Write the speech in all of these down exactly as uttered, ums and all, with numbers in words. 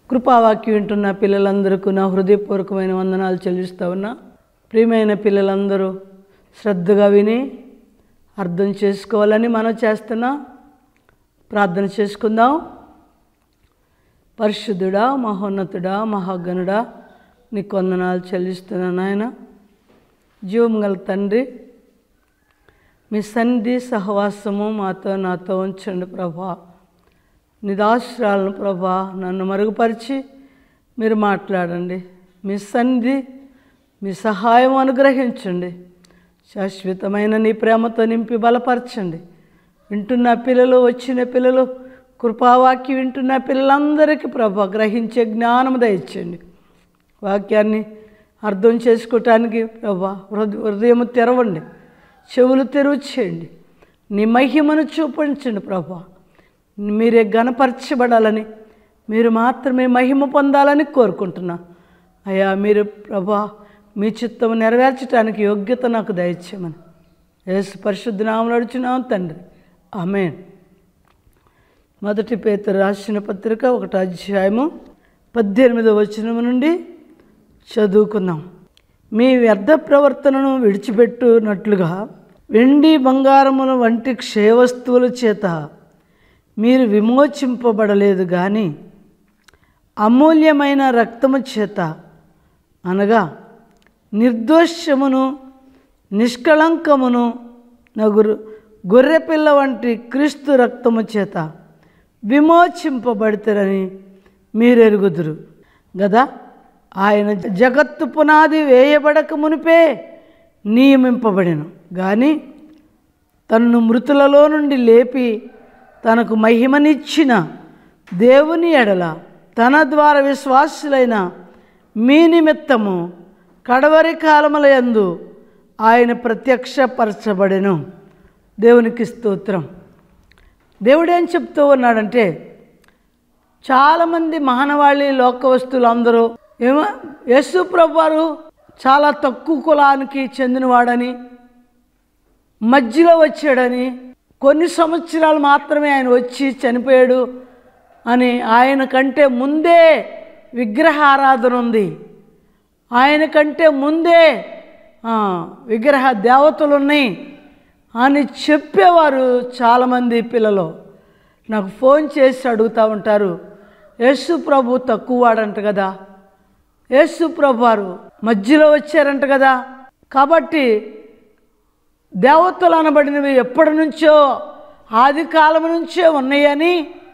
కృపావాక్యం వింటున్న పిల్లలందరికీ నా హృదయపూర్వకమైన వందనాలు చెల్లిస్తూ ఉన్నా. ప్రియమైన పిల్లలందరూ శ్రద్ధగా విని అర్థం చేసుకోవాలని మనం చేస్తున్నా. ప్రార్థన చేసుకుందాం. పరిశుద్ధుడా, మహోన్నతుడా, మహాగణుడా, నీకు వందనాలు చెల్లిస్తున్నాను నాయన. జీవం గల తండ్రి, మీ సన్నిధి సహవాసము మాతో నాతో ఉంచండి ప్రభా. నిదాశ్రాలను ప్రభా నన్ను మరుగుపరిచి మీరు మాట్లాడండి. మీ సన్నిధి, మీ సహాయం అనుగ్రహించండి. శాశ్వతమైన నీ ప్రేమతో నింపి బలపరచండి. వింటున్న పిల్లలు, వచ్చిన పిల్లలు, కృపావాక్యం వింటున్న పిల్లలందరికీ ప్రభా గ్రహించే జ్ఞానం దయచేయండి. వాక్యాన్ని అర్థం చేసుకోవటానికి ప్రభా హృదయం తెరవండి, చెవులు తెరువు చేయండి. నీ మహిమను చూపించండి ప్రభా. మీరే ఘనపరచబడాలని, మీరు మాత్రమే మహిమ పొందాలని కోరుకుంటున్నా. అయ్యా మీరు ప్రభా మీ చిత్తము నెరవేర్చడానికి యోగ్యత నాకు దయచేయమని యేసు పరిశుద్ధ నామములో అడుగుచున్నాము తండ్రి, ఆమేన్. మొదటి పేతురు రాసిన పత్రిక ఒకటో అధ్యాయము పద్దెనిమిదవ వచనము నుండి చదువుకుందాం. మీ వ్యర్థ ప్రవర్తనను విడిచిపెట్టునట్లుగా వెండి బంగారముల వంటి క్షయవస్తువుల చేత మీరు విమోచింపబడలేదు కానీ అమూల్యమైన రక్తము చేత, అనగా నిర్దోషమును నిష్కళంకమును నగురు గొర్రెపిల్ల వంటి క్రీస్తు రక్తము చేత విమోచింపబడతారని మీరు ఎరుగుదురు గదా. ఆయన జగత్తు పునాది వేయబడక మునిపే నియమింపబడెను గాని తనను మృతులలో నుండి లేపి తనకు మహిమనిచ్చిన దేవుని ఎడల తన ద్వారా విశ్వాసులైన మీ నిమిత్తము కడవరి కాలముల యందు ఆయన ప్రత్యక్షపరచబడెను. దేవునికి స్తోత్రం. దేవుడు ఏం చెప్తూ ఉన్నాడంటే, చాలామంది మానవాళి లోక వస్తువులు అందరూ ఏమో యేసు ప్రభువారు చాలా తక్కువ కులానికి చెందినవాడని, మధ్యలో వచ్చాడని, కొన్ని సంవత్సరాలు మాత్రమే ఆయన వచ్చి చనిపోయాడు అని, ఆయన కంటే ముందే విగ్రహారాధన ఉంది, ఆయన కంటే ముందే విగ్రహ దేవతలు ఉన్నాయి అని చెప్పేవారు చాలామంది పిల్లలు. నాకు ఫోన్ చేసి అడుగుతూ ఉంటారు, యేసు ప్రభు తక్కువ వాడంట కదా, యేసు ప్రభు వారు మధ్యలో వచ్చారంట కదా, కాబట్టి దేవతలు అనబడినవి ఎప్పటి నుంచో ఆది కాలం నుంచే ఉన్నాయని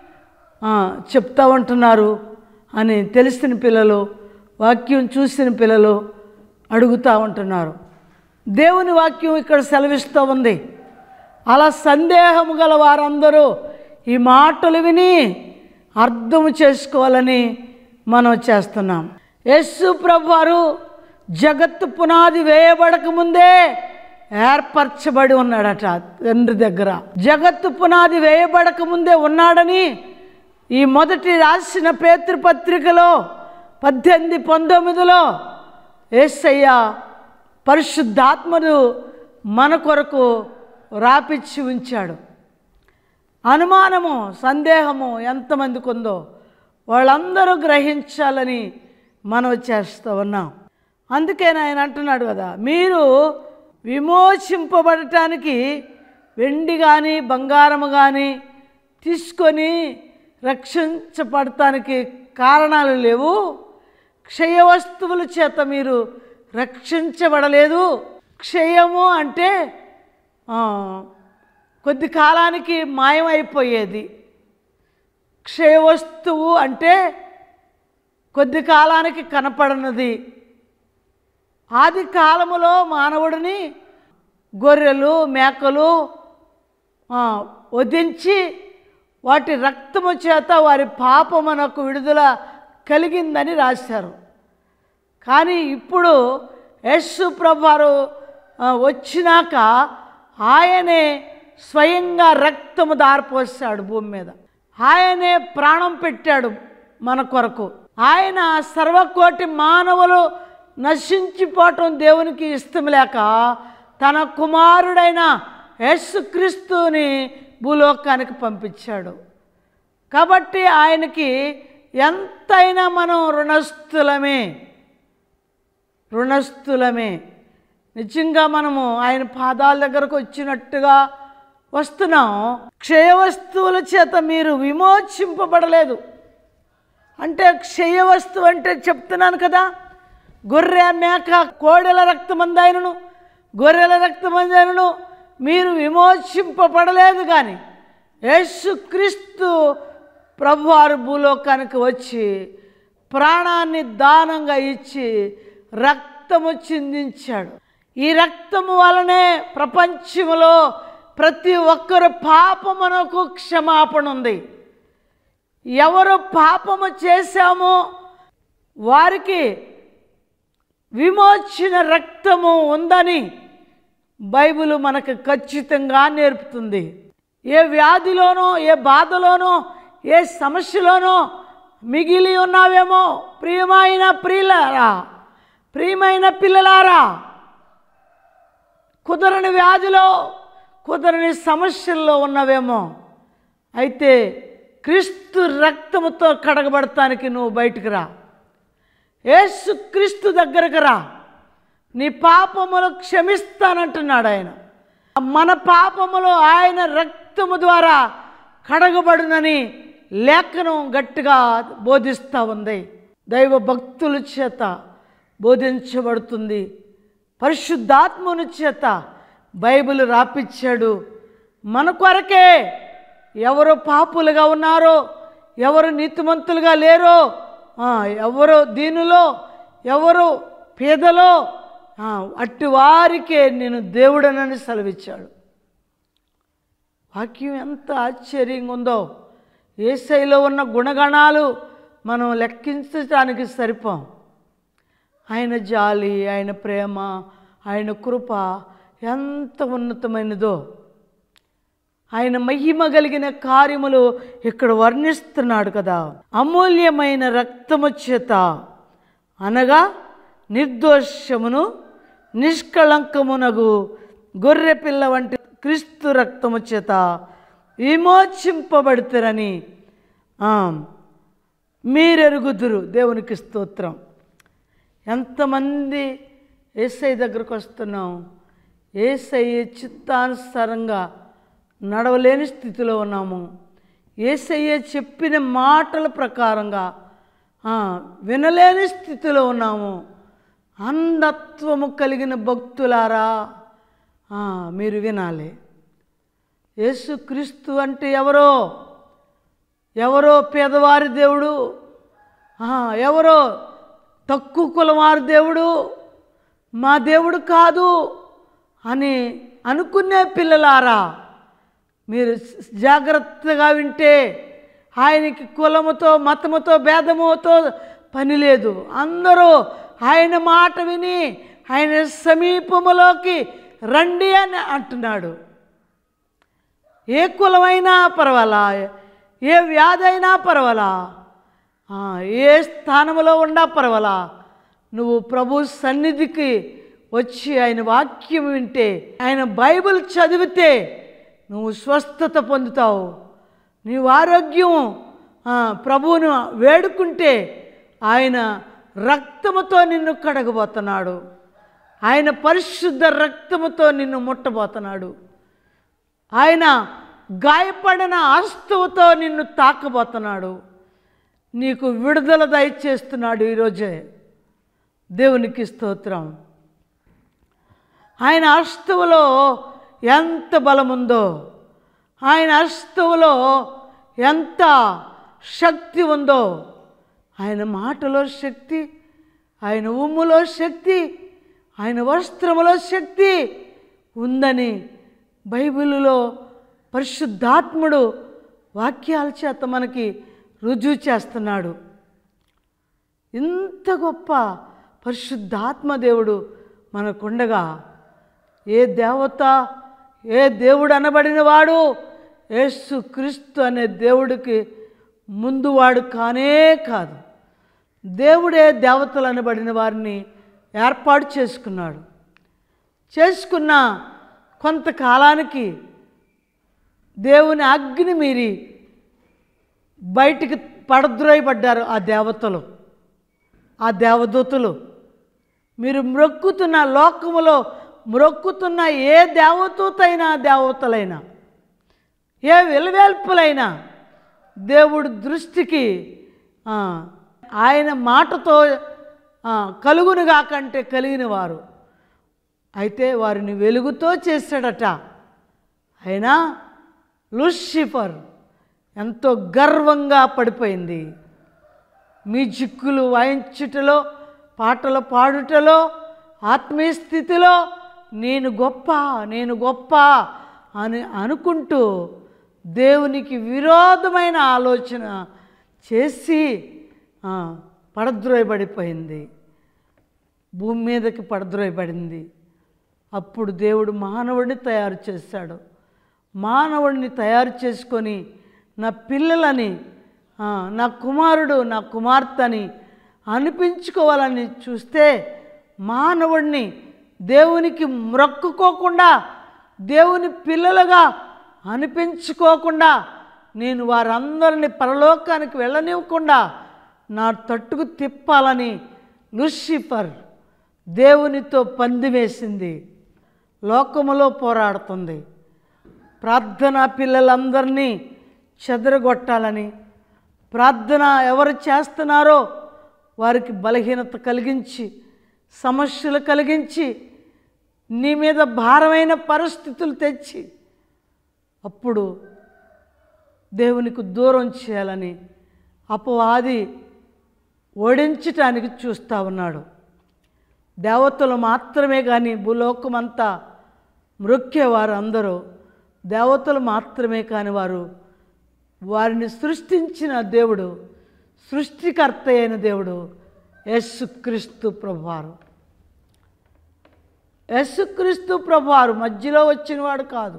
చెప్తా ఉంటున్నారు అని తెలిసిన పిల్లలు, వాక్యం చూసిన పిల్లలు అడుగుతూ ఉంటున్నారు. దేవుని వాక్యం ఇక్కడ సెలవిస్తూ ఉంది. అలా సందేహము గల వారందరూ ఈ మాటలు విని అర్థం చేసుకోవాలని మనం చేస్తున్నాం. యేసు ప్రభువారు జగత్తు పునాది వేయబడక ముందే ఏర్పరచబడి ఉన్నాడట తండ్రి దగ్గర. జగత్తు పునాది వేయబడక ముందే ఉన్నాడని ఈ మొదటి రాసిన పేతురు పత్రికలో పద్దెనిమిది పంతొమ్మిదిలో యేసయ్య పరిశుద్ధాత్మను మన కొరకు రాపిచ్చి ఉంచాడు. అనుమానము, సందేహము ఎంతమందికి ఉందో వాళ్ళందరూ గ్రహించాలని మనం చేస్తూ ఉన్నాం. అందుకే ఆయన అంటున్నాడు కదా, మీరు విమోచింపబడటానికి వెండి కానీ బంగారము కానీ తీసుకొని రక్షించబడటానికి కారణాలు లేవు. క్షయ వస్తువుల చేత మీరు రక్షించబడలేదు. క్షయము అంటే కొద్ది కాలానికి మాయమైపోయేది. క్షయ వస్తువు అంటే కొద్ది కాలానికి కనపడనది. ఆది కాలములో మానవుడిని గొర్రెలు, మేకలు వధించి వాటి రక్తము చేత వారి పాపమునకు విడుదల కలిగిందని రాశారు. కానీ ఇప్పుడు యేసు ప్రభువారు వచ్చినాక ఆయనే స్వయంగా రక్తము దారిపోసాడు భూమి మీద. ఆయనే ప్రాణం పెట్టాడు మన కొరకు. ఆయన సర్వకోటి మానవులు నశించిపోవటం దేవునికి ఇష్టం లేక తన కుమారుడైన యేసుక్రీస్తుని భూలోకానికి పంపించాడు. కాబట్టి ఆయనకి ఎంతైనా మనం రుణస్థులమే రుణస్థులమే నిజంగా మనము ఆయన పాదాల దగ్గరకు వచ్చినట్టుగా వస్తున్నాం. క్షయ వస్తువుల చేత మీరు విమోచింపబడలేదు అంటే, క్షయ వస్తువు అంటే చెప్తున్నాను కదా, గొర్రె మేక కోడెల రక్తమందైనను గొర్రెల రక్తమందైనను మీరు విమోచింపబడలేదు. కానీ యేసుక్రీస్తు ప్రభువారు భూలోకానికి వచ్చి ప్రాణాన్ని దానంగా ఇచ్చి రక్తము చిందించాడు. ఈ రక్తము వలనే ప్రపంచంలో ప్రతి ఒక్కరు పాపమునకు క్షమాపణ ఉంది. ఎవరు పాపము చేశామో వారికి విమోచన రక్తము ఉందని బైబిల్ మనకు ఖచ్చితంగా నేర్పుతుంది. ఏ వ్యాధిలోనో ఏ బాధలోనో ఏ సమస్యలోనో మిగిలి ఉన్నావేమో ప్రియమైన ప్రియులారా, ప్రియమైన పిల్లలారా, కుదరని వ్యాధిలో కుదరని సమస్యల్లో ఉన్నవేమో, అయితే క్రీస్తు రక్తముతో కడగబడటానికి నువ్వు బయటికి రా. యేసు క్రీస్తు దగ్గరకు రా. నీ పాపములు క్షమిస్తానంటున్నాడు ఆయన. మన పాపములు ఆయన రక్తము ద్వారా కడగబడునని లేఖనం గట్టిగా బోధిస్తూ ఉంది. దైవ భక్తుల చేత బోధించబడుతుంది. పరిశుద్ధాత్మని చేత బైబిల్ రాపిచ్చాడు. మన కొరకే ఎవరు పాపులుగా ఉన్నారో, ఎవరు నీతిమంతులుగా లేరో, ఎవరు దీనిలో ఎవరు పేదలో అట్టి వారికే నేను దేవుడనని సెలవిచ్చాడు. వాక్యం ఎంత ఆశ్చర్యంగా ఉందో. యేసయ్యలో ఉన్న గుణగణాలు మనం లెక్కించడానికి సరిపోం. ఆయన జాలి, ఆయన ప్రేమ, ఆయన కృప ఎంత ఉన్నతమైనదో. ఆయన మహిమ కలిగిన కార్యములు ఇక్కడ వర్ణిస్తున్నాడు కదా. అమూల్యమైన రక్తము చేత అనగా నిర్దోషమును నిష్కళంకమునగు గొర్రె పిల్ల వంటి క్రీస్తు రక్తము చేత విమోచింపబడుతారని మీరెరుగుదురు. దేవునికి స్తోత్రం. ఎంతమంది యేసయ్య దగ్గరకు వస్తున్నాం, యేసయ్య చిత్తానుసారంగా నడవలేని స్థితిలో ఉన్నాము. యేసయ్య చెప్పిన మాటల ప్రకారంగా వినలేని స్థితిలో ఉన్నాము. అంధత్వము కలిగిన భక్తులారా, మీరు వినాలి. యేసుక్రీస్తు అంటే ఎవరో ఎవరో పేదవారి దేవుడు, ఎవరో తక్కువ కులవారి దేవుడు, మా దేవుడు కాదు అని అనుకునే పిల్లలారా, మీరు జాగ్రత్తగా వింటే ఆయనకి కులముతో మతముతో భేదముతో పని లేదు. అందరూ ఆయన మాట విని ఆయన సమీపములోకి రండి అని అంటున్నాడు. ఏ కులమైనా పర్వాలా, ఏ వ్యాధి అయినా పర్వాలా, ఏ స్థానంలో ఉన్నా పర్వాలా, నువ్వు ప్రభు సన్నిధికి వచ్చి ఆయన వాక్యం వింటే, ఆయన బైబిల్ చదివితే నువ్వు స్వస్థత పొందుతావు. నీవు ఆరోగ్యం ప్రభువును వేడుకుంటే ఆయన రక్తముతో నిన్ను కడగబోతున్నాడు. ఆయన పరిశుద్ధ రక్తముతో నిన్ను ముట్టబోతున్నాడు. ఆయన గాయపడిన హస్తముతో నిన్ను తాకబోతున్నాడు. నీకు విడుదల దయచేస్తున్నాడు ఈరోజే. దేవునికి స్తోత్రం. ఆయన హస్తములో ఎంత బలముందో, ఆయన హస్తములో ఎంత శక్తి ఉందో, ఆయన మాటలో శక్తి, ఆయన ఉమ్ములో శక్తి, ఆయన వస్త్రములో శక్తి ఉందని బైబిలులో పరిశుద్ధాత్ముడు వాక్యాల చేత మనకి రుజువు చేస్తున్నాడు. ఇంత గొప్ప పరిశుద్ధాత్మ దేవుడు మనకుండగా ఏ దేవత, ఏ దేవుడు అనబడిన వాడు యేసు క్రీస్తు అనే దేవుడికి ముందువాడు కానే కాదు. దేవుడే దేవతలు అనబడిన వారిని ఏర్పాటు చేసుకున్నాడు. చేసుకున్న కొంతకాలానికి దేవుని అగ్ని మీరి బయటికి పడద్రోయబడ్డారు ఆ దేవతలు, ఆ దేవదూతలు. మీరు మ్రొక్కుతున్న లోకములో మ్రొక్కుతున్న ఏ దేవదూతైనా దేవతలైనా ఏ విలవేల్పులైనా దేవుడి దృష్టికి ఆయన మాటతో కలుగునుగా కంటే కలిగిన వారు. అయితే వారిని వెలుగుతో చేశాడట. అయినా లూసిఫర్ ఎంతో గర్వంగా పడిపోయింది. మ్యూజిక్కులు వాయించుటలో, పాటలు పాడుటలో, ఆత్మీయ స్థితిలో నేను గొప్ప నేను గొప్ప అని అనుకుంటూ దేవునికి విరోధమైన ఆలోచన చేసి పడద్రోయబడిపోయింది, భూమి మీదకి పడద్రోయబడింది. అప్పుడు దేవుడు మానవుడిని తయారు చేశాడు. మానవుడిని తయారు చేసుకొని నా పిల్లలని, నా కుమారుడు నా కుమార్తెని అనిపించుకోవాలని చూస్తే మానవుడిని దేవునికి మ్రొక్కుకోకుండా, దేవుని పిల్లలుగా అనిపించుకోకుండా, నేను వారందరిని పరలోకానికి వెళ్ళనివ్వకుండా నా తట్టుకు తిప్పాలని లూసిఫర్ దేవునితో పందివేసింది. లోకములో పోరాడుతుంది. ప్రార్థన పిల్లలందరినీ చెదరగొట్టాలని, ప్రార్థన ఎవరు చేస్తున్నారో వారికి బలహీనత కలిగించి, సమస్యలు కలిగించి, నీ మీద భారమైన పరిస్థితులు తెచ్చి అప్పుడు దేవునికి దూరం చేయాలని అపవాది ఓడించటానికి చూస్తూ ఉన్నాడు. దేవతలు మాత్రమే కానీ భూలోకమంతా మ్రొక్కేవారు అందరూ దేవతలు మాత్రమే కాని వారు వారిని సృష్టించిన దేవుడు, సృష్టికర్త అయిన దేవుడు యేసుక్రీస్తు ప్రభువారు. యేసుక్రీస్తు ప్రభువారు మధ్యలో వచ్చినవాడు కాదు.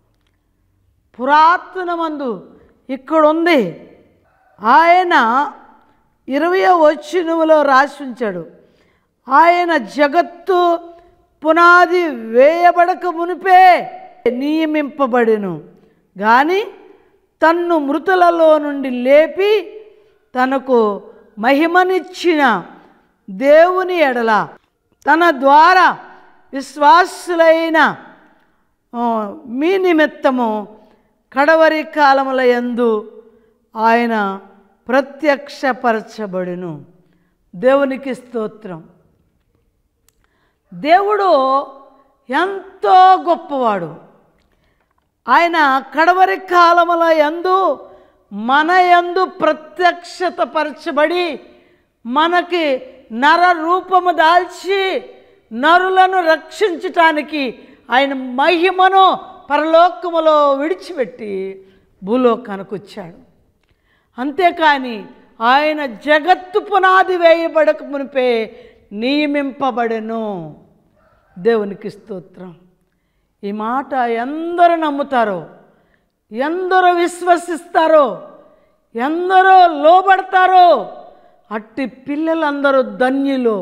పురాతనమందు ఇక్కడ ఉంది. ఆయన ఇరవయో వచనములో రాసి ఉంచాడు, ఆయన జగత్తు పునాది వేయబడక మునిపే నియమింపబడెను గాని తన్ను మృతులలో నుండి లేపి తనకు మహిమనిచ్చిన దేవుని ఎడల తన ద్వారా విశ్వాసులైన మీ నిమిత్తము కడవరి కాలముల యందు ఆయన ప్రత్యక్షపరచబడును. దేవునికి స్తోత్రం. దేవుడు ఎంతో గొప్పవాడు. ఆయన కడవరి కాలముల యందు మన యందు ప్రత్యక్షత పరచబడి మనకి నర రూపము దాల్చి నరులను రక్షించటానికి ఆయన మహిమను పరలోకములో విడిచిపెట్టి భూలోకానికి వచ్చాడు. అంతేకాని ఆయన జగత్తు పునాది వేయబడక మునిపే నియమింపబడెను. దేవునికి స్తోత్రం. ఈ మాట ఎందరూ నమ్ముతారో, ఎందరో విశ్వసిస్తారో, ఎందరో లోబడతారో అట్టి పిల్లలందరూ ధన్యులు.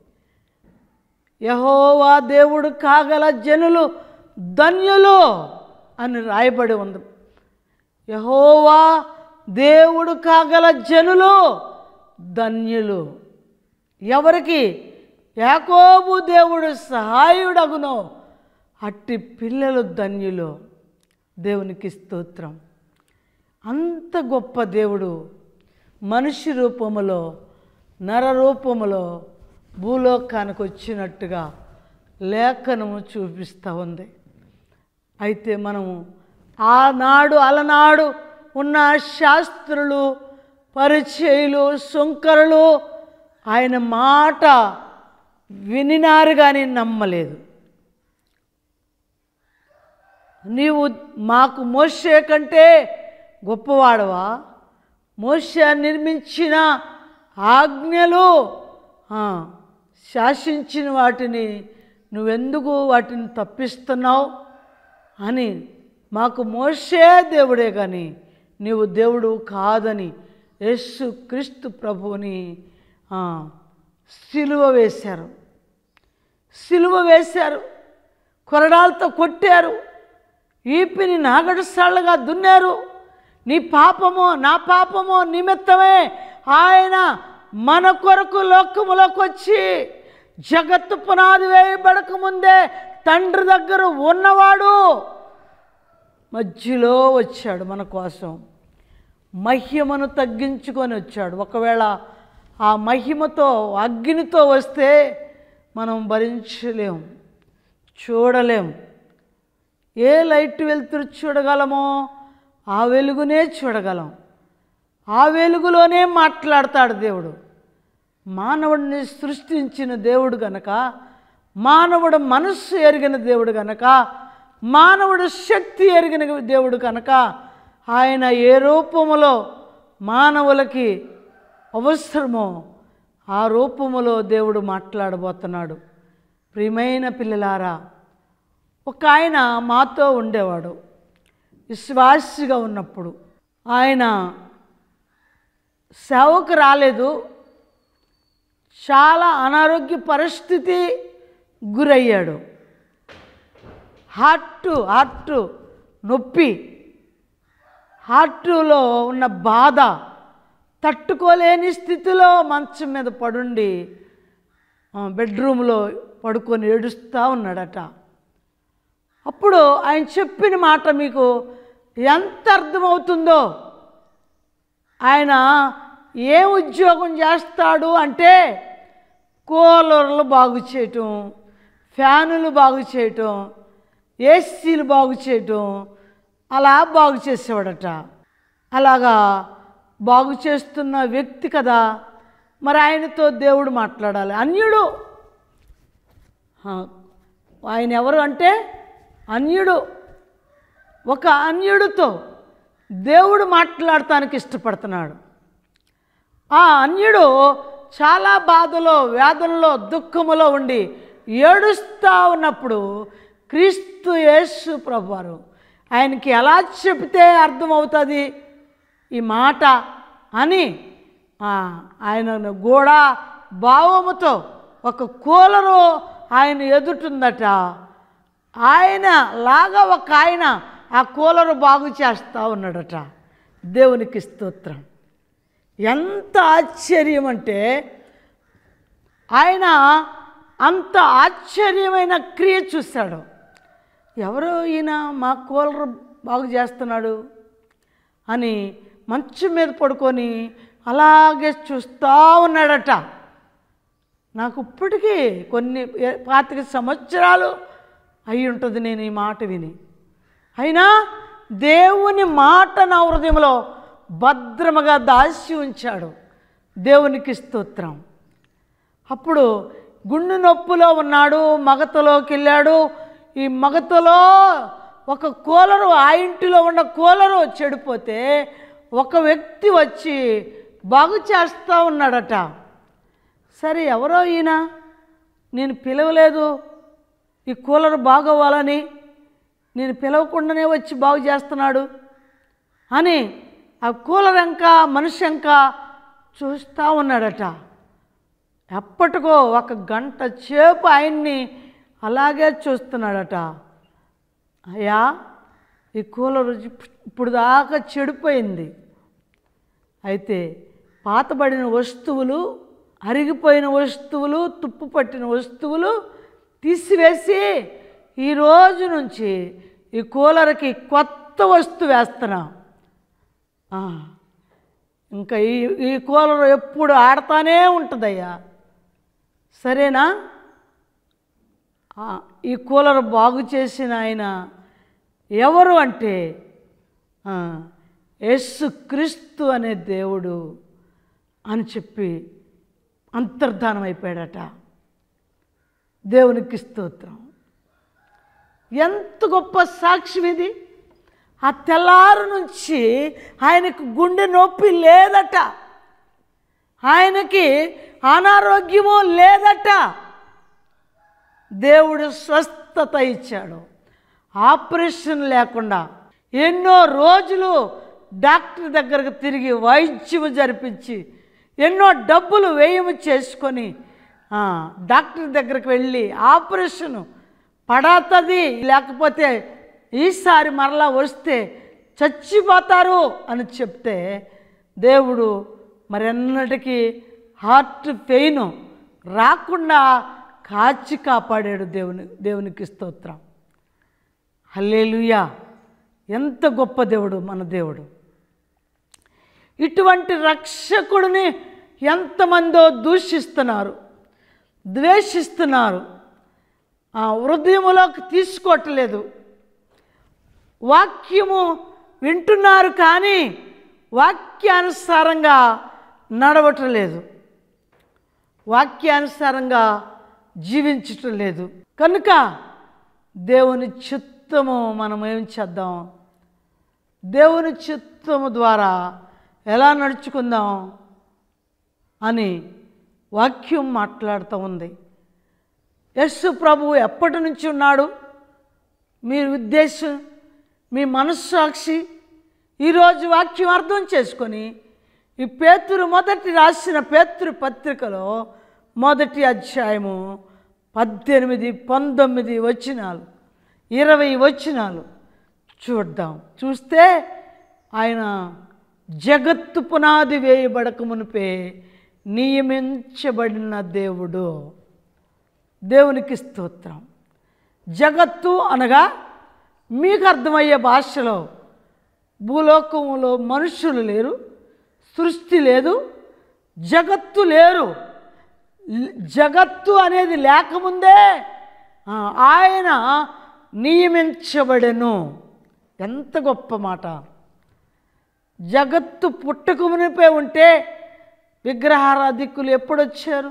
యెహోవా దేవుడు కాగల జనులు ధన్యులు అని రాయబడి ఉంది. యెహోవా దేవుడు కాగల జనులు ధన్యులు. ఎవరికి? యాకోబు దేవుడు సహాయుడగునో అట్టి పిల్లలు ధన్యులు. దేవునికి స్తోత్రం. అంత గొప్ప దేవుడు మనిషి రూపములో నర రూపములో భూలోకానికి వచ్చినట్టుగా లేఖనము చూపిస్తూ ఉంది. అయితే మనము ఆనాడు అలనాడు ఉన్న శాస్త్రులు, పరిచయులు, సుంకరులు ఆయన మాట వినినారు కానీ నమ్మలేదు. నీవు మాకు మోషే కంటే గొప్పవాడవా? మోషే నిర్మించిన ఆజ్ఞలు శాసించిన వాటిని నువ్వెందుకు వాటిని తప్పిస్తున్నావు అని, మాకు మోషే దేవుడే కానీ నీవు దేవుడు కాదని యేసు క్రీస్తు ప్రభువుని సిలువ వేశారు. సిలువ వేశారు, కొరడాలతో కొట్టారు, ఈపిని నాగడసాళ్ళగా దున్నారు, నీ పాపము నా పాపము నిమిత్తమే ఆయన మన కొరకు లోకములోకి వచ్చి జగత్తు పునాది వేయబడక ముందే తండ్రి దగ్గర ఉన్నవాడు మధ్యలో వచ్చాడు మన కోసం. మహిమను తగ్గించుకొని వచ్చాడు. ఒకవేళ ఆ మహిమతో అగ్నితో వస్తే మనం భరించలేం, చూడలేం. ఏ లైట్ వెలుతురు చూడగలమో ఆ వెలుగునే చూడగలం. ఆ వెలుగులోనే మాట్లాడతాడు దేవుడు. మానవుడిని సృష్టించిన దేవుడు గనక, మానవుడు మనస్సు ఎరిగిన దేవుడు గనక, మానవుడు శక్తి ఎరిగిన దేవుడు కనుక ఆయన ఏ రూపములో మానవులకి అవసరమో ఆ రూపములో దేవుడు మాట్లాడబోతున్నాడు. ప్రియమైన పిల్లలారా, ఒక ఆయన మాతో ఉండేవాడు. విశ్వాసిగా ఉన్నప్పుడు ఆయన సేవకు రాలేదు. చాలా అనారోగ్య పరిస్థితి గురయ్యాడు. హార్ట్ హార్ట్ నొప్పి, హార్ట్లో ఉన్న బాధ తట్టుకోలేని స్థితిలో మంచం మీద పడుండి బెడ్రూమ్లో పడుకొని ఏడుస్తూ ఉన్నాడట. అప్పుడు ఆయన చెప్పిన మాట మీకు ఎంత అర్థమవుతుందో. ఆయన ఏ ఉద్యోగం చేస్తాడు అంటే కూలర్లు బాగు చేయటం, ఫ్యానులు బాగు చేయటం, ఏసీలు బాగు చేయటం, అలా బాగు చేసేవాడట. అలాగా బాగు చేస్తున్న వ్యక్తి కదా, మరి ఆయనతో దేవుడు మాట్లాడాలి. అన్యుడు. ఆయన ఎవరు అంటే అన్యుడు. ఒక అన్యుడితో దేవుడు మాట్లాడటానికి ఇష్టపడుతున్నాడు. ఆ అన్యుడు చాలా బాధలో, వేదనలో, దుఃఖములో ఉండి ఏడుస్తూ ఉన్నప్పుడు క్రీస్తు యేసు ప్రభువారు ఆయనకి ఎలా చెబితే అర్థమవుతుంది ఈ మాట అని ఆయన కూడా భావముతో ఒక కూలరు ఆయన ఎదుటుందట. ఆయన లాగా ఒక ఆయన ఆ కూలరు బాగు చేస్తూ ఉన్నాడట. దేవునికి స్తోత్రం. ఎంత ఆశ్చర్యం అంటే ఆయన అంత ఆశ్చర్యమైన క్రియ చూశాడు. ఎవరో ఈయన మా కూలర్ బాగు చేస్తున్నాడు అని మంచం మీద పడుకొని అలాగే చూస్తూ ఉన్నాడట. నాకు ఇప్పటికీ కొన్ని పాతిక సంవత్సరాలు అయి ఉంటుంది నేను ఈ మాట విని. అయినా దేవుని మాట నా హృదయంలో భద్రముగా దాచి ఉంచాడు. దేవునికి స్తోత్రం. అప్పుడు గుండె నొప్పిలో ఉన్నాడు, మగతలోకి వెళ్ళాడు. ఈ మగతలో ఒక కూలరు, ఆ ఇంటిలో ఉన్న కూలరు చెడిపోతే ఒక వ్యక్తి వచ్చి బాగు చేస్తూ ఉన్నాడట. సరే ఎవరో ఈయన, నేను పిలవలేదు ఈ కూలరు బాగోవాలని, నేను పిలవకుండానే వచ్చి బాగు చేస్తున్నాడు అని ఆ కూలర్ ఎంక మనిషి ఎంక చూస్తూ ఉన్నాడట. ఎప్పటికో ఒక గంట సేపు ఆయన్ని అలాగే చూస్తున్నాడట. అయ్యా, ఈ కూలరు ఇప్పుడు దాకా చెడిపోయింది. అయితే పాతబడిన వస్తువులు, అరిగిపోయిన వస్తువులు, తుప్పు పట్టిన వస్తువులు తీసివేసి ఈ రోజు నుంచి ఈ కూలర్కి కొత్త వస్తువు వేస్తున్నా. ఇంకా ఈ ఈ కూలర్ ఎప్పుడు ఆడుతూనే ఉంటుందయ్యా, సరేనా? ఈ కూలర్ బాగు చేసిన ఆయన ఎవరు అంటే యేసుక్రీస్తు అనే దేవుడు అని చెప్పి అంతర్ధానం అయిపోయాడట. దేవునికి స్తోత్రం. ఎంత గొప్ప సాక్ష్యం ఇది. ఆ తెల్లారు నుంచి ఆయనకు గుండె నొప్పి లేదట, ఆయనకి అనారోగ్యము లేదట. దేవుడు స్వస్థత ఇచ్చాడు. ఆపరేషన్ లేకుండా ఎన్నో రోజులు డాక్టర్ దగ్గరకు తిరిగి వైద్యము జరిపించి ఎన్నో డబ్బులు వ్యయము చేసుకొని డాక్టర్ దగ్గరికి వెళ్ళి ఆపరేషన్ పడతది, లేకపోతే ఈసారి మరలా వస్తే చచ్చిపోతారు అని చెప్తే దేవుడు మరెన్నటికీ హార్ట్ పెయిన్ రాకుండా కాచి కాపాడాడు. దేవుని దేవునికి స్తోత్రం. హల్లెలూయా. ఎంత గొప్ప దేవుడు మన దేవుడు. ఇటువంటి రక్షకుడిని ఎంతమందో దూషిస్తున్నారు, ద్వేషిస్తున్నారు, హృదయములోకి తీసుకోవట్లేదు. వాక్యము వింటున్నారు కానీ వాక్యానుసారంగా నడవటలేదు, వాక్యానుసారంగా జీవించటం లేదు. కనుక దేవుని చిత్తము మనం ఏం చేద్దాం? దేవుని చిత్తము ద్వారా ఎలా నడుచుకుందాం అని వాక్యం మాట్లాడుతూ ఉంది. యేసు ప్రభువు ఎప్పటి నుంచి ఉన్నాడు? మీ ఉద్దేశం, మీ మనస్సాక్షి ఈరోజు వాక్యం అర్థం చేసుకొని ఈ పేతురు మొదటి రాసిన పేతురు పత్రికలో మొదటి అధ్యాయము పద్దెనిమిది పంతొమ్మిది వచనాలు ఇరవై వచనాలు చూద్దాం. చూస్తే ఆయన జగత్తు పునాది వేయబడక మునిపే నియమించబడిన దేవుడు. దేవునికి స్తోత్రం. జగత్తు అనగా మీకు అర్థమయ్యే భాషలో భూలోకంలో మనుషులు లేరు, సృష్టి లేదు, జగత్తు లేరు. జగత్తు అనేది లేకముందే ఆయన నియమించబడెను. ఎంత గొప్ప మాట! జగత్తు పుట్టక మునిపే ఉంటే విగ్రహారాధికులు ఎప్పుడొచ్చారు?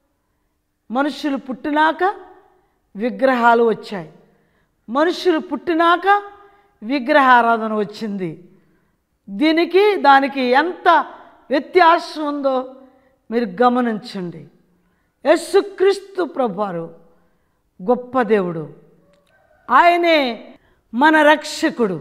మనుషులు పుట్టినాక విగ్రహాలు వచ్చాయి. మనుషులు పుట్టినాక విగ్రహారాధన వచ్చింది. దీనికి దానికి ఎంత వ్యత్యాసం ఉందో మీరు గమనించండి. యేసుక్రీస్తు ప్రభువారు గొప్ప దేవుడు. ఆయనే మన రక్షకుడు,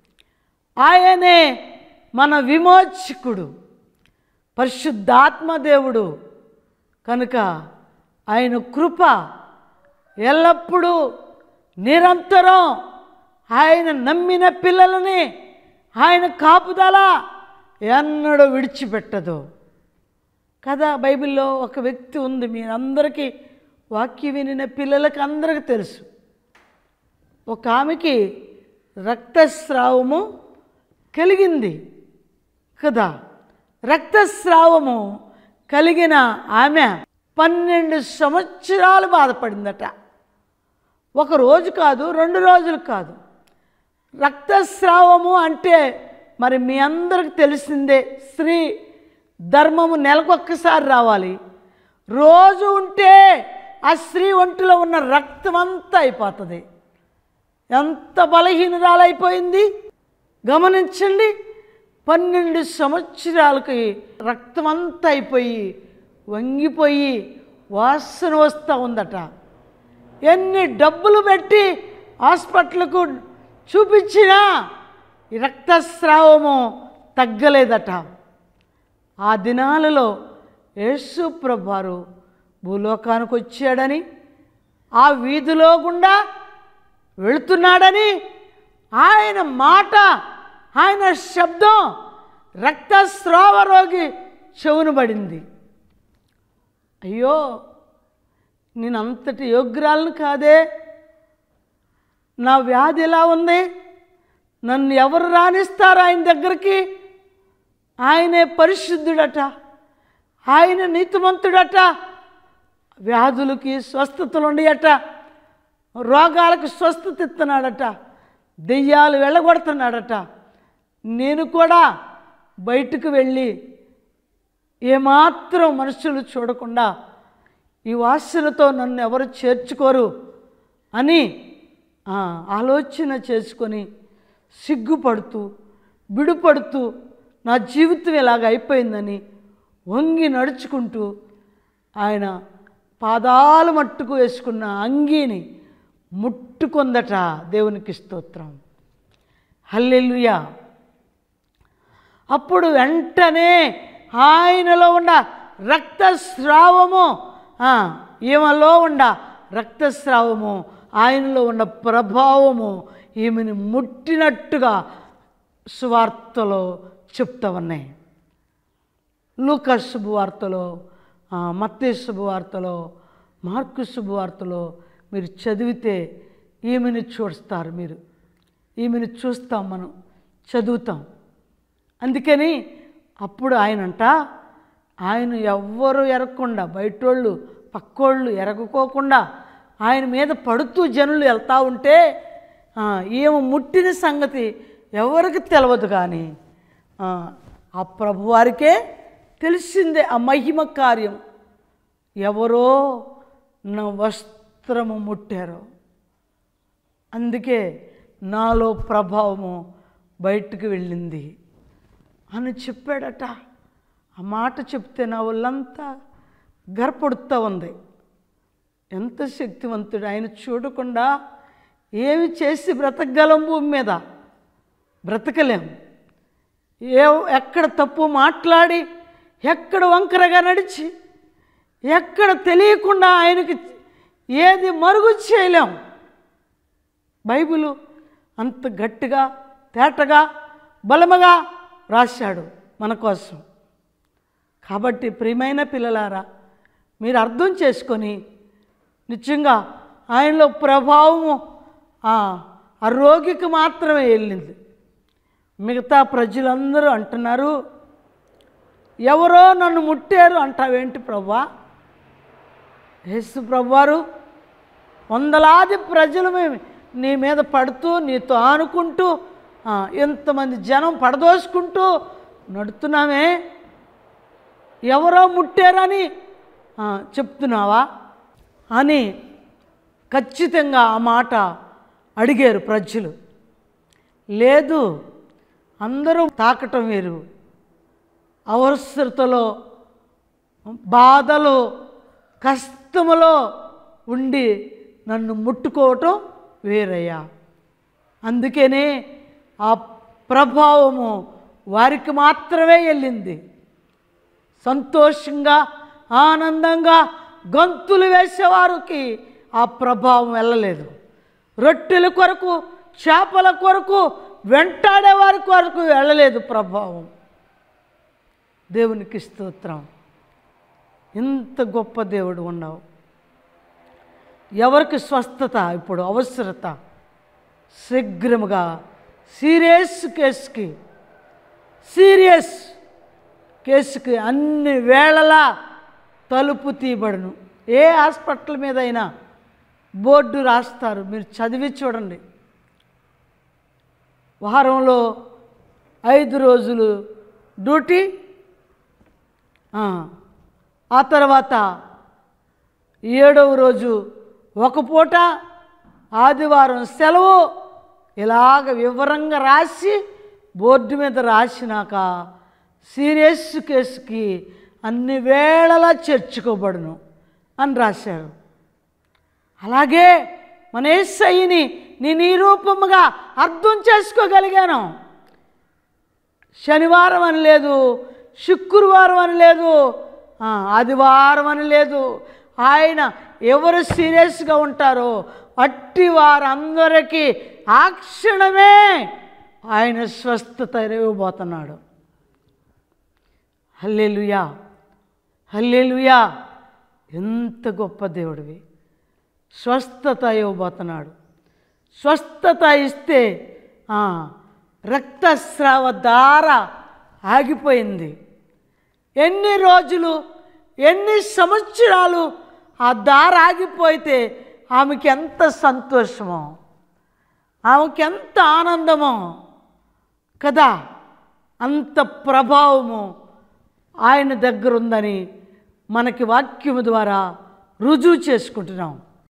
ఆయనే మన విమోచకుడు, పరిశుద్ధాత్మ దేవుడు. కనుక ఆయన కృప ఎల్లప్పుడూ నిరంతరం ఆయన నమ్మిన పిల్లలని ఆయన కాపుదల ఎన్నడూ విడిచిపెట్టదు కదా. బైబిల్లో ఒక వ్యక్తి ఉంది, మీ అందరికీ వాక్యం వినిన పిల్లలకి అందరికీ తెలుసు. ఒక ఆమెకి రక్తస్రావము కలిగింది కదా. రక్తస్రావము కలిగిన ఆమె పన్నెండు సంవత్సరాలు బాధపడిందట. ఒక రోజు కాదు, రెండు రోజులు కాదు. రక్తస్రావము అంటే మరి మీ అందరికి తెలిసిందే. స్త్రీ ధర్మము నెలకొక్కసారి రావాలి. రోజు ఉంటే ఆ స్త్రీ ఒంటిలో ఉన్న రక్తం అంతా అయిపోతుంది. ఎంత బలహీనరాలైపోయింది గమనించండి. పన్నెండు సంవత్సరాలకి రక్తం అంతా అయిపోయి వంగిపోయి వాసన వస్తూ ఉందట. ఎన్ని డబ్బులు పెట్టి హాస్పిటల్కు చూపించినా ఈ రక్తస్రావము తగ్గలేదట. ఆ దినాలలో యేసు ప్రభువారు భూలోకానికి వచ్చాడని, ఆ వీధిలో గుండా వెళుతున్నాడని ఆయన మాట, ఆయన శబ్దం రక్తస్రావ రోగి చెవును పడింది. అయ్యో, నేను అంతటి యోగ్యురాలను కాదే, నా వ్యాధి ఎలా ఉంది, నన్ను ఎవరు రాణిస్తారు ఆయన దగ్గరికి? ఆయనే పరిశుద్ధుడట, ఆయన నీతిమంతుడట, వ్యాధులకి స్వస్థతలు ఉండయట, రోగాలకు స్వస్థత ఇస్తున్నాడట, దెయ్యాలు వెళ్ళగొడుతున్నాడట. నేను కూడా బయటకు వెళ్ళి ఏమాత్రం మనుషులు చూడకుండా ఈ వాసనతో నన్ను ఎవరు చేర్చుకోరు అని ఆలోచన చేసుకొని సిగ్గుపడుతూ బిడుపడుతూ నా జీవితం ఇలాగ అయిపోయిందని వంగి నడుచుకుంటూ ఆయన పాదాల మట్టుకు వేసుకున్న అంగీని ముట్టుకుందట. దేవునికి స్తోత్రం. హల్లెలూయా. అప్పుడు వెంటనే ఆయనలో ఉన్న రక్తస్రావము, ఈమెలో ఉన్న రక్తస్రావము, ఆయనలో ఉన్న ప్రభావము ఈమెను ముట్టినట్టుగా సువార్తలో చెప్తా ఉన్నాయి. లూకా శుభవార్తలో, మత్తయి శుభవార్తలో, మార్కు శుభవార్తలో మీరు చదివితే ఈమెను చూస్తారు. మీరు ఈమెను చూస్తాం, మనం చదువుతాం. అందుకని అప్పుడు ఆయనంట ఆయన ఎవ్వరు ఎరగకుండా, బయటోళ్ళు పక్కోళ్ళు ఎరగకోకుండా ఆయన మీద పడుతూ జనులు వెళ్తూ ఉంటే ఈమె ముట్టిన సంగతి ఎవరికి తెలియదు, కానీ ఆ ప్రభువారికే తెలిసిందే ఆ మహిమ కార్యం. ఎవరో నా వస్త్రము ముట్టారో, అందుకే నాలో ప్రభావము బయటకు వెళ్ళింది అని చెప్పాడట. ఆ మాట చెప్తే నా వాళ్ళంతా గర్పడుతూ ఉంది. ఎంత శక్తివంతుడు ఆయన! చూడకుండా ఏమి చేసి బ్రతకగలం? భూమి మీద బ్రతకలేం. ఏ ఎక్కడ తప్పు మాట్లాడి, ఎక్కడ వంకరగా నడిచి, ఎక్కడ తెలియకుండా ఆయనకి ఏది మరుగు చేయలేం. బైబిలు అంత గట్టిగా, తేటగా, బలముగా రాశాడు మన కోసం. కాబట్టి ప్రియమైన పిల్లలారా, మీరు అర్థం చేసుకొని నిజంగా ఆయనలో ప్రభావము ఆ రోగికి మాత్రమే వెళ్ళింది. మిగతా ప్రజలందరూ అంటున్నారు, ఎవరో నన్ను ముట్టారు అంటావేంటి ప్రభువా? యేసు ప్రభువారు వందలాది ప్రజలు మేము నీ మీద పడుతూ, నీతో ఆనుకుంటూ, ఎంతమంది జనం పడదోసుకుంటూ నడుతున్నామే, ఎవరో ముట్టారని చెప్తున్నావా అని ఖచ్చితంగా ఆ మాట అడిగారు ప్రజలు. లేదు, అందరూ తాకటం వేరు, అవసరతలో, బాధలో, కష్టములో ఉండి నన్ను ముట్టుకోవటం వేరయ్యా. అందుకనే ఆ ప్రభావము వారికి మాత్రమే వెళ్ళింది. సంతోషంగా, ఆనందంగా గంతులు వేసేవారికి ఆ ప్రభావం వెళ్ళలేదు. రొట్టెల కొరకు, చేపల కొరకు వెంటాడే వారి కొరకు వెళ్ళలేదు ప్రభావం. దేవునికి స్తోత్రం. ఇంత గొప్ప దేవుడు ఉన్నావు. ఎవరికి స్వస్థత ఇప్పుడు అవసరత? శీఘ్రముగా సీరియస్ కేసుకి సీరియస్ కేసుకి అన్ని వేళలా తలుపు తీయబడును. ఏ హాస్పిటల్ మీద అయినా బోర్డు రాస్తారు, మీరు చదివి చూడండి. వారంలో ఐదు రోజులు డ్యూటీ, ఆ తర్వాత ఏడవ రోజు ఒక పూట, ఆదివారం సెలవు, ఇలాగ వివరంగా రాసి బోర్డు మీద రాసినాక సీరియస్ కేసుకి అన్ని వేళలా చేర్చుకోబడును అని రాశారు. అలాగే మన యేసయ్యని నేను ఈ రూపముగా అర్థం చేసుకోగలిగాను. శనివారం అని లేదు, శుక్రవారం అని లేదు, ఆదివారం అని లేదు. ఆయన ఎవరు సీరియస్గా ఉంటారో అట్టి వారందరికీ ఆ క్షణమే ఆయన స్వస్థత ఇవ్వబోతున్నాడు. హల్లెలూయా, హల్లెలూయా. ఎంత గొప్ప దేవుడివి! స్వస్థత ఇవ్వబోతున్నాడు. స్వస్థత ఇస్తే రక్తస్రావ దార ఆగిపోయింది. ఎన్ని రోజులు, ఎన్ని సంవత్సరాలు ఆ దార ఆగిపోతే ఆమెకి ఎంత సంతోషమో, ఆమెకి ఎంత ఆనందమో కదా. అంత ప్రభావము ఆయన దగ్గర ఉందని మనకి వాక్యము ద్వారా రుజువు చేసుకుంటున్నాం.